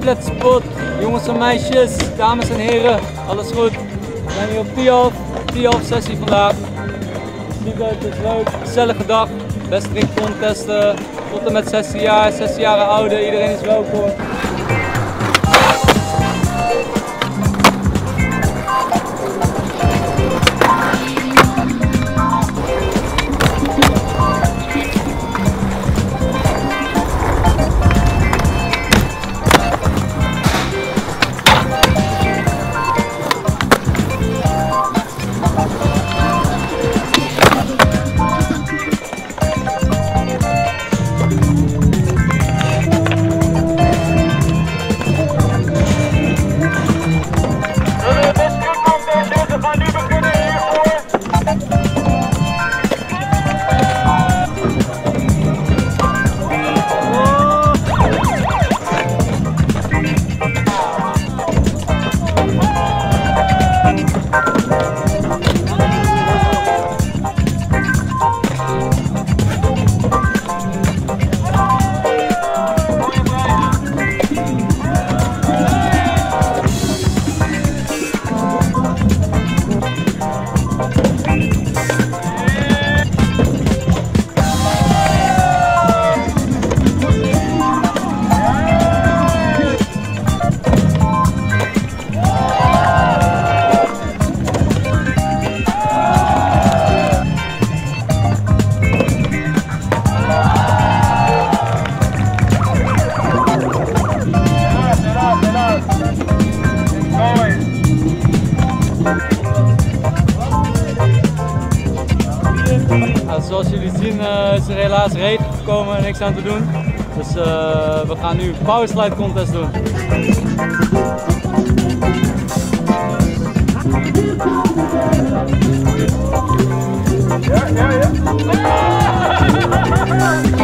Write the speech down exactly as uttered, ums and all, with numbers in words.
complete spot. Jongens en meisjes, dames en heren, alles goed. We zijn hier op Tialf, Tialf sessie vandaag. Ziet uit, het is leuk, gezellige dag. Best drink contesten, tot en met zestien jaar, zestien jaar ouder, iedereen is welkom. Nou, zoals jullie zien uh, is er helaas regen gekomen en niks aan te doen. Dus uh, we gaan nu een powerslide contest doen. Ja, ja, ja.